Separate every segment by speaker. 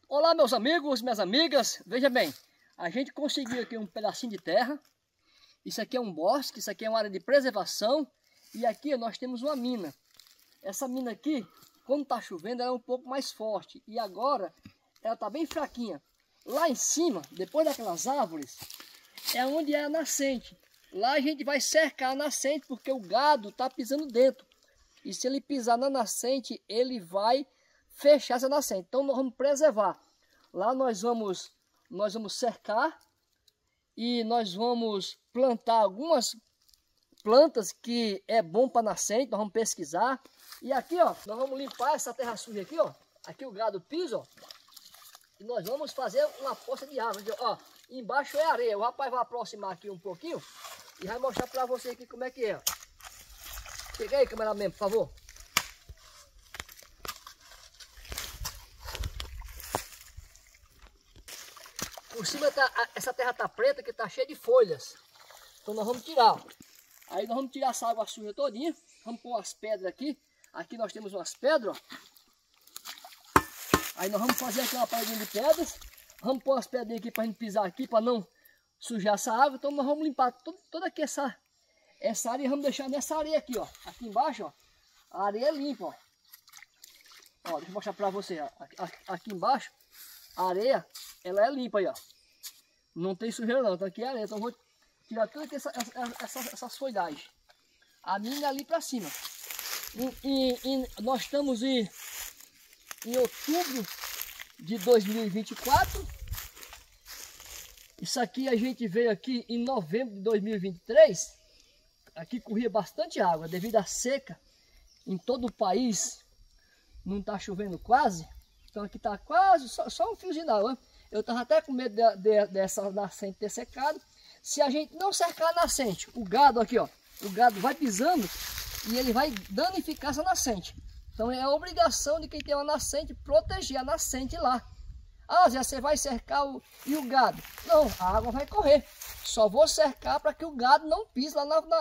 Speaker 1: Olá meus amigos, minhas amigas, veja bem, a gente conseguiu aqui um pedacinho de terra, isso aqui é um bosque, isso aqui é uma área de preservação e aqui nós temos uma mina. Essa mina aqui, quando está chovendo, ela é um pouco mais forte e agora ela está bem fraquinha. Lá em cima, depois daquelas árvores, é onde é a nascente. Lá a gente vai cercar a nascente porque o gado está pisando dentro e se ele pisar na nascente, ele vai fechar essa nascente. Então nós vamos preservar. Lá nós vamos cercar e nós vamos plantar algumas plantas que é bom para nascente. Nós vamos pesquisar. E aqui, ó, nós vamos limpar essa terra suja aqui, ó. Aqui o gado pisa, ó. E nós vamos fazer uma poça de água. Ó, embaixo é areia. O rapaz vai aproximar aqui um pouquinho e vai mostrar para você aqui como é que é. Ó. Pega aí, cameraman, por favor. Por cima essa terra tá preta que tá cheia de folhas. Então nós vamos tirar. Ó. Aí nós vamos tirar essa água suja todinha. Vamos pôr umas pedras aqui. Aqui nós temos umas pedras. Ó. Aí nós vamos fazer aqui uma paredinha de pedras. Vamos pôr umas pedrinhas aqui para a gente pisar aqui. Para não sujar essa água. Então nós vamos limpar toda aqui essa área. E vamos deixar nessa areia aqui. Ó. Aqui embaixo, ó, a areia é limpa. Ó. Ó, deixa eu mostrar para você. Ó. Aqui embaixo. A areia, ela é limpa aí, ó. Não tem sujeira não, então aqui é areia. Então eu vou tirar todas essas folhagens. A mina é ali pra cima. Nós estamos em outubro de 2024. Isso aqui a gente veio aqui em novembro de 2023. Aqui corria bastante água devido à seca. Em todo o país não tá chovendo quase. Então aqui está quase só um fiozinho d'água. Eu estava até com medo dessa nascente ter secado. Se a gente não cercar a nascente, o gado aqui, ó, o gado vai pisando e ele vai danificar essa nascente. Então é a obrigação de quem tem uma nascente proteger a nascente lá. Ah, Zé, você vai cercar e o gado? Não, a água vai correr. Só vou cercar para que o gado não pise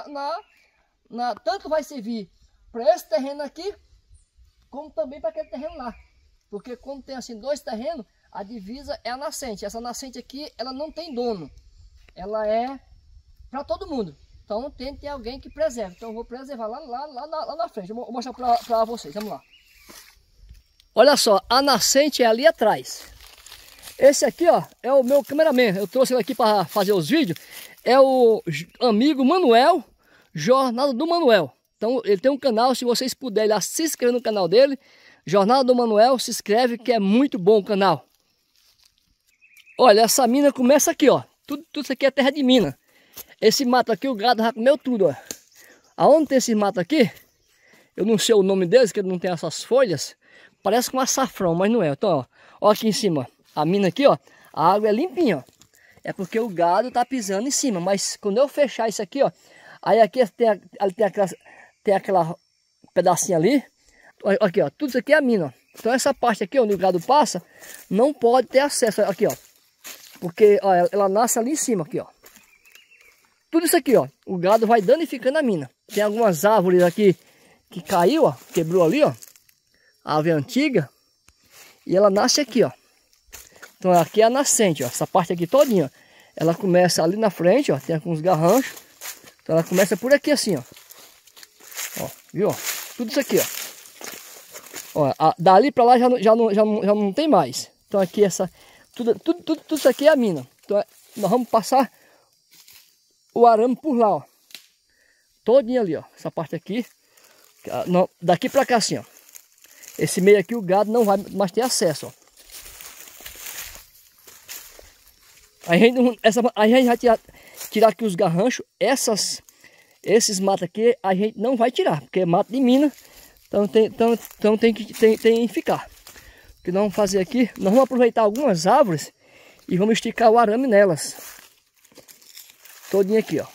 Speaker 1: lá tanto vai servir para esse terreno aqui, como também para aquele terreno lá. Porque quando tem assim dois terrenos, a divisa é a nascente. Essa nascente aqui, ela não tem dono. Ela é para todo mundo. Então tem que ter alguém que preserve. Então eu vou preservar lá na frente. Eu vou mostrar para vocês. Vamos lá. Olha só, a nascente é ali atrás. Esse aqui, ó, é o meu cameraman. Eu trouxe ele aqui para fazer os vídeos. É o amigo Manuel, Jornada do Manuel. Então ele tem um canal, se vocês puderem lá, se inscrever no canal dele. Jornada do Manuel, se inscreve que é muito bom o canal. Olha, essa mina começa aqui, ó. Tudo isso aqui é terra de mina. Esse mato aqui, o gado já comeu tudo, ó. Aonde tem esse mato aqui, eu não sei o nome deles, que não tem essas folhas. Parece com açafrão, mas não é. Então, ó aqui em cima, a mina aqui, ó. A água é limpinha, ó. É porque o gado tá pisando em cima. Mas quando eu fechar isso aqui, ó. Aí aqui tem aquela pedacinho ali. Aqui, ó, tudo isso aqui é a mina, ó. Então essa parte aqui, onde o gado passa, não pode ter acesso, aqui, ó. Porque, ó, ela nasce ali em cima, aqui, ó. Tudo isso aqui, ó, o gado vai danificando a mina. Tem algumas árvores aqui que caiu, ó, quebrou ali, ó. A árvore antiga. E ela nasce aqui, ó. Então aqui é a nascente, ó. Essa parte aqui todinha, ó. Ela começa ali na frente, ó, tem alguns garranchos. Então ela começa por aqui assim, ó. Ó, viu, ó? Tudo isso aqui, ó. Ó, dali para lá já não tem mais. Então aqui tudo isso aqui é a mina. Então nós vamos passar o arame por lá, ó. Todinho ali, ó. Essa parte aqui. Daqui para cá assim, ó. Esse meio aqui o gado não vai mais ter acesso, ó. A gente vai tirar aqui os garranchos. Esses matos aqui a gente não vai tirar, porque é mato de mina. Então tem que ficar. O que nós vamos fazer aqui, nós vamos aproveitar algumas árvores e vamos esticar o arame nelas. Todinho aqui, ó.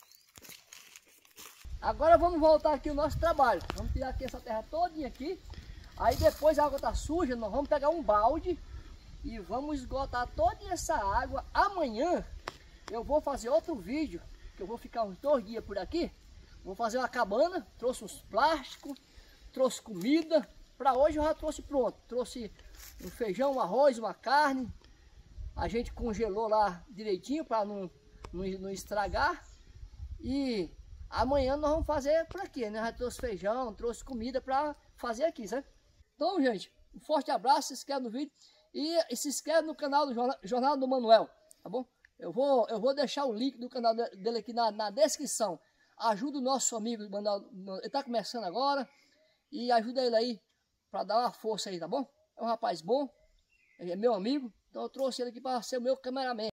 Speaker 1: Agora vamos voltar aqui ao nosso trabalho. Vamos tirar aqui essa terra todinha aqui. Aí depois a água tá suja, nós vamos pegar um balde e vamos esgotar toda essa água. Amanhã eu vou fazer outro vídeo, que eu vou ficar uns 2 dias por aqui. Vou fazer uma cabana, trouxe uns plásticos, trouxe comida, para hoje eu já trouxe pronto. Trouxe um feijão, um arroz, uma carne. A gente congelou lá direitinho para não estragar. E amanhã nós vamos fazer por aqui, né? Já trouxe feijão, trouxe comida para fazer aqui, sabe? Então, gente, um forte abraço, se inscreve no vídeo e se inscreve no canal do Jornada do Manuel, tá bom? Eu vou deixar o link do canal dele aqui na descrição. Ajuda o nosso amigo Manuel, ele tá começando agora, e ajuda ele aí para dar uma força aí, tá bom? É um rapaz bom, é meu amigo, então eu trouxe ele aqui para ser o meu cameraman.